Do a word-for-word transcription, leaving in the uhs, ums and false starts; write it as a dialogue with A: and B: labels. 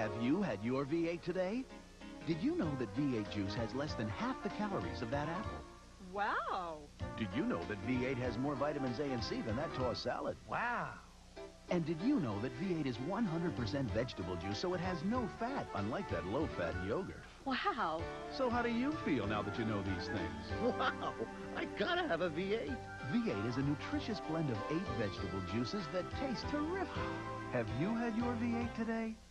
A: Have you had your V eight today? Did you know that V eight juice has less than half the calories of that apple?
B: Wow.
A: Did you know that V eight has more vitamins A and C than that tossed salad?
C: Wow.
A: And did you know that V eight is one hundred percent vegetable juice, so it has no fat, unlike that low-fat yogurt?
B: Wow.
A: So how do you feel now that you know these things?
D: Wow, I gotta have a V eight.
A: V eight is a nutritious blend of eight vegetable juices that taste terrific. Have you had your V eight today?